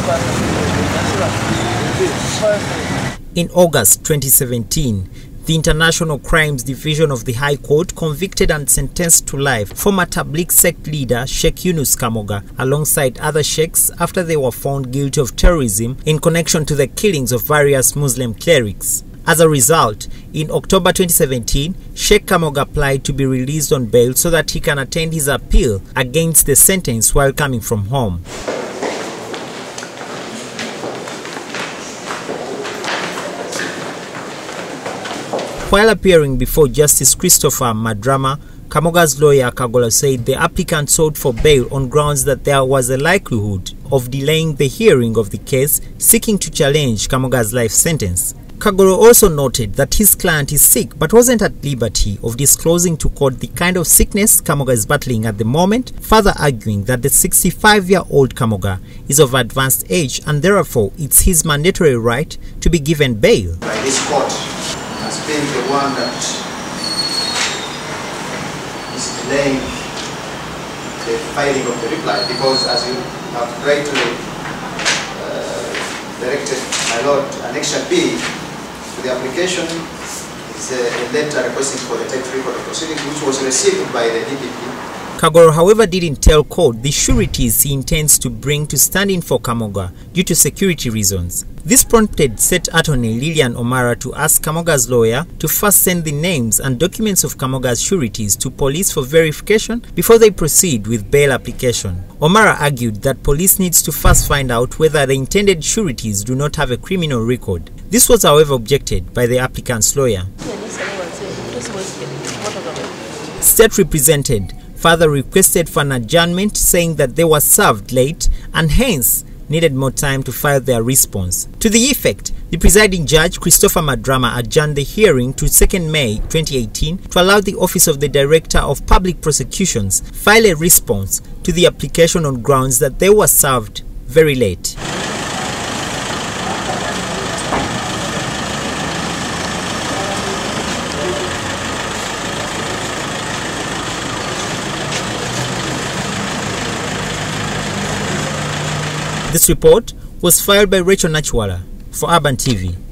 In August 2017, the International Crimes Division of the High Court convicted and sentenced to life former Tabliq Sect leader Sheikh Yunus Kamoga alongside other sheikhs after they were found guilty of terrorism in connection to the killings of various Muslim clerics. As a result, in October 2017, Sheikh Kamoga applied to be released on bail so that he can attend his appeal against the sentence while coming from home. While appearing before Justice Christopher Madrama, Kamoga's lawyer Kagola said the applicant sought for bail on grounds that there was a likelihood of delaying the hearing of the case, seeking to challenge Kamoga's life sentence. Kagola also noted that his client is sick but wasn't at liberty of disclosing to court the kind of sickness Kamoga is battling at the moment, further arguing that the 65-year-old Kamoga is of advanced age and therefore it's his mandatory right to be given bail. By this court has been the one that is delaying the filing of the reply, because as you have rightly directed, my lord, Annexure B to the application is a letter requesting for the type record of proceedings, which was received by the DPP. Kagoro, however, didn't tell court the sureties he intends to bring to stand in for Kamoga due to security reasons. This prompted State Attorney Lilian Omara to ask Kamoga's lawyer to first send the names and documents of Kamoga's sureties to police for verification before they proceed with bail application. Omara argued that police needs to first find out whether the intended sureties do not have a criminal record. This was, however, objected by the applicant's lawyer. State represented further requested for an adjournment, saying that they were served late and hence needed more time to file their response. To the effect, the presiding judge, Christopher Madrama, adjourned the hearing to 2nd May 2018 to allow the Office of the Director of Public Prosecutions file a response to the application on grounds that they were served very late. This report was filed by Rachel Nachwala for Urban TV.